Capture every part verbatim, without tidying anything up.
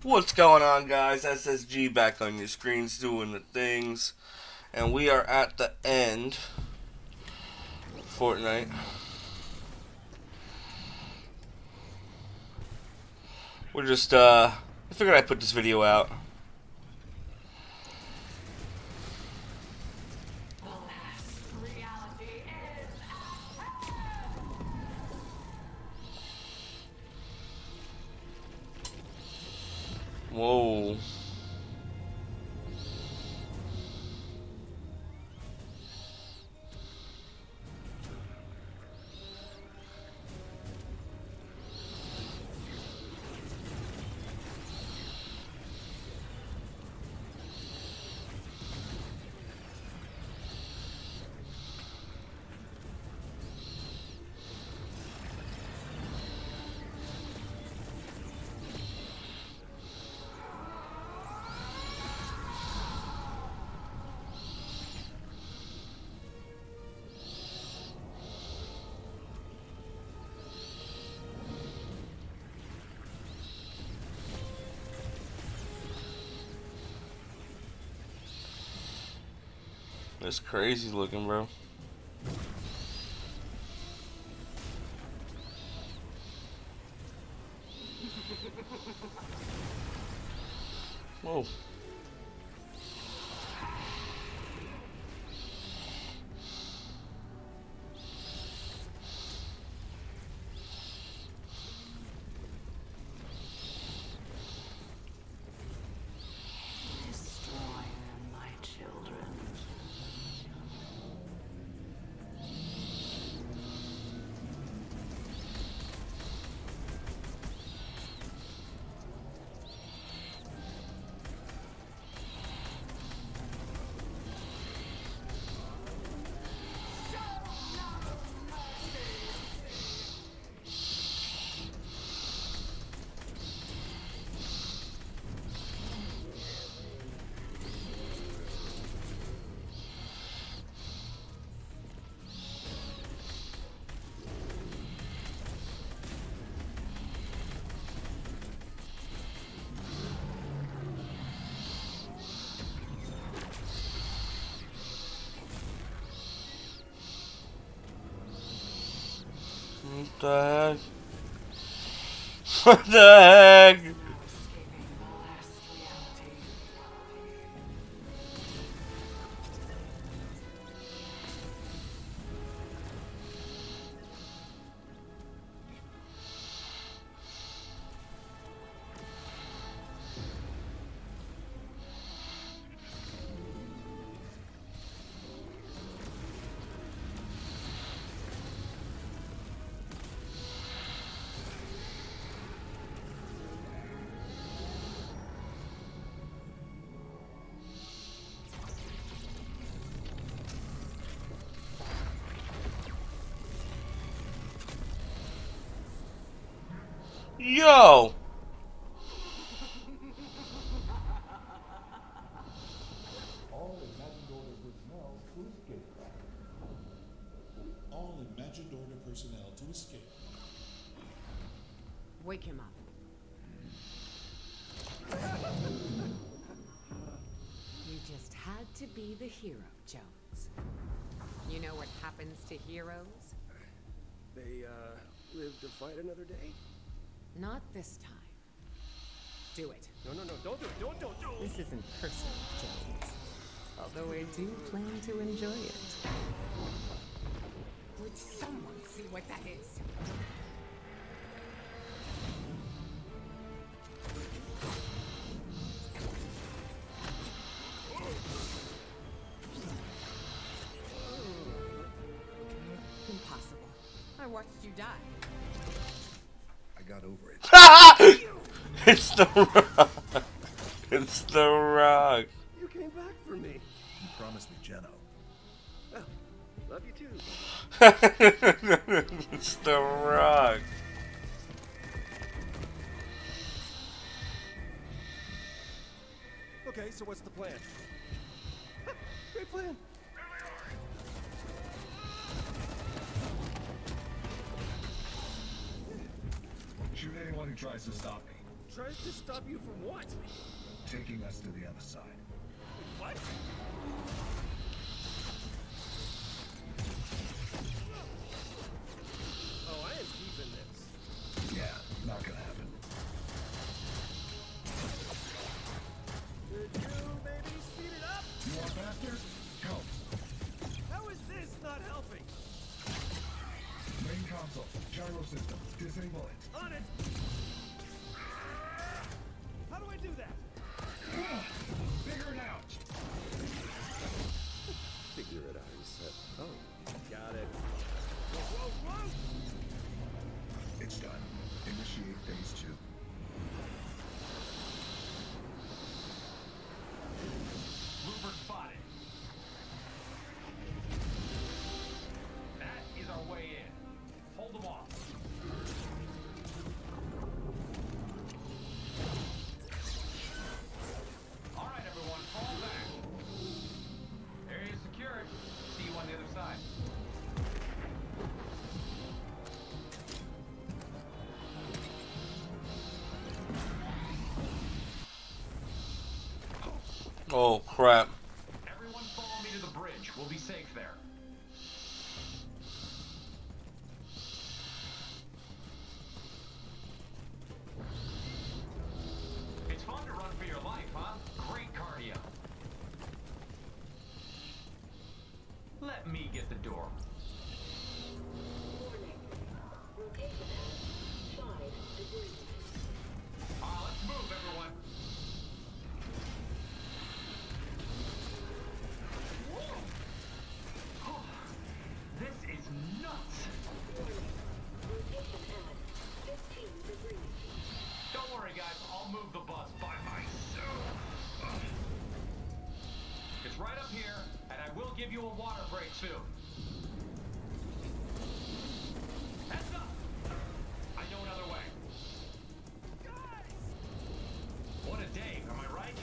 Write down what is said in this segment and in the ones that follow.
What's going on, guys? S S G back on your screens doing the things. And we are at the end of Fortnite. We're just, uh, I figured I'd put this video out. Whoa. That's crazy looking, bro. Whoa. What the heck? What the heck? Yo! All imagined order personnel to escape. All imagined order personnel to escape. Wake him up. You just had to be the hero, Jones. You know what happens to heroes? They, uh, live to fight another day? Not this time. Do it. No, no, no, don't do it, don't, don't, don't! This isn't personal, Jones. Although I do plan to enjoy it. Would someone see what that is? Impossible. I watched you die. I got over it. It's the Rock. It's the Rock. You came back for me. You promised me Jeno. Oh, love you too. It's the Rock. Okay, so what's the plan? Great plan. Shoot anyone who tries to stop me. Tries to stop you from what? Taking us to the other side. What? Oh, I am keeping this. Yeah, not gonna happen. Could you maybe speed it up? You want faster? Go. How is this not helping? Main console, gyro system, disable it. On it! How do I do that? Figure it out. Figure it out, he said. Oh, got it. Whoa, whoa, whoa! It's done. Initiate phase two. Looper spotted. That is our way in. Hold them off. All right, everyone, fall back. Area secured. See you on the other side. Oh crap. Everyone follow me to the bridge. We'll be safe there. It's fun to run for your life, huh? Great cardio. Let me get the door. Ah, let's move, everyone. Whoa. This is nuts. Don't worry, guys. I'll move the bus by myself. It's right up here, and I will give you a water break soon. Heads up! I know another way. Guys! What a day, am I right?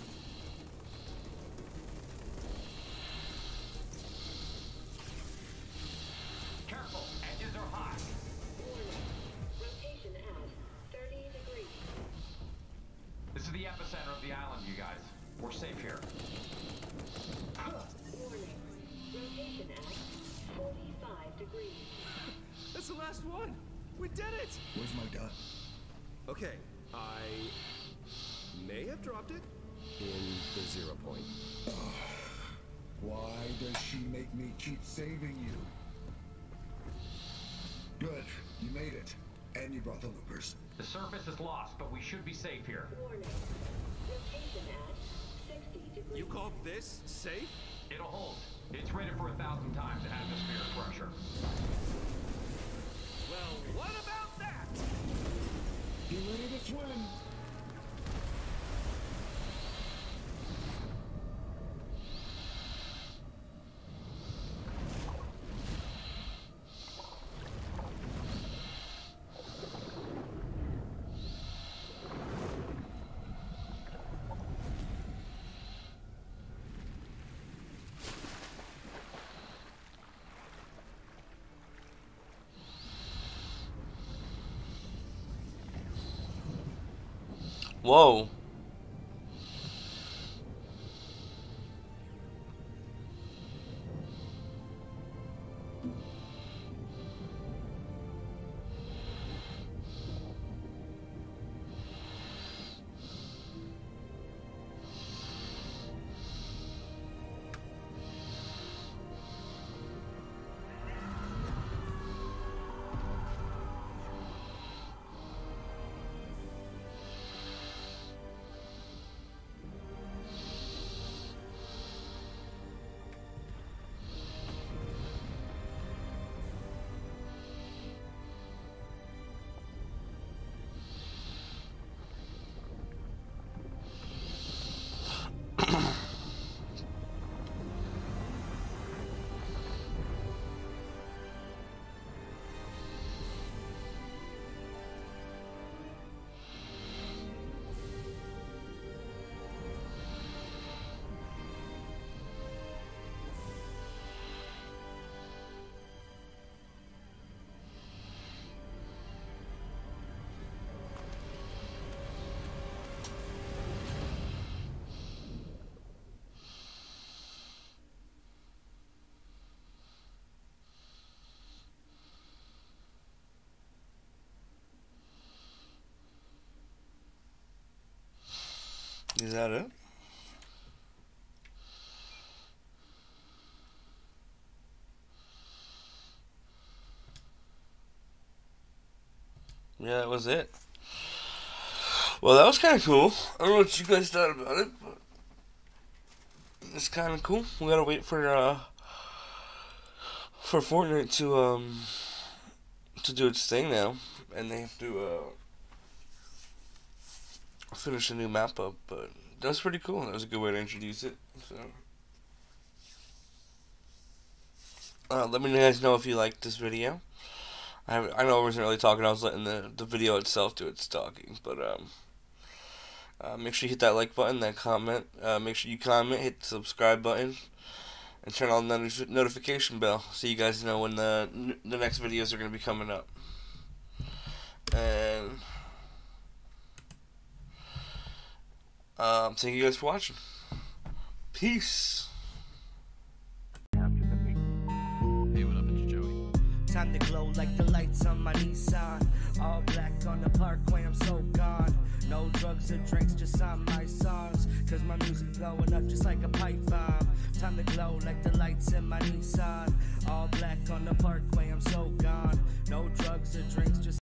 Careful, edges are hot. Rotation at thirty degrees. This is the epicenter of the island, you guys. We're safe here. Warning. Rotation at forty-five degrees. That's the last one! We did it! Where's my gun? Okay, I may have dropped it in the zero point. Why does she make me keep saving you? Good, you made it. And you brought the loopers. The surface is lost, but we should be safe here. Warning. Rotation at sixty degrees. You call this safe? It'll hold. It's rated for a thousand times atmospheric pressure. Well, what about that? Get ready to swim. Whoa. Is that it? Yeah, that was it. Well, that was kind of cool. I don't know what you guys thought about it, but it's kind of cool. We gotta wait for uh for Fortnite to um to do its thing now, and they have to uh finish a new map up. But that was pretty cool. That was a good way to introduce it. So, uh, let me know guys know if you liked this video. I I know I wasn't really talking. I was letting the the video itself do its talking, but um. Uh, make sure you hit that like button, that comment. Uh, make sure you comment, hit the subscribe button, and turn on the not notification bell so you guys know when the the next videos are going to be coming up. And um, thank you guys for watching. Peace. Hey, what up, it's Joey. Time to glow like the lights on my Nissan. All black on the parkway, I'm so gone. No drugs or drinks, just on my songs. Cause my music's blowing up just like a pipe bomb. Time to glow like the lights in my Nissan. All black on the parkway, I'm so gone. No drugs or drinks, just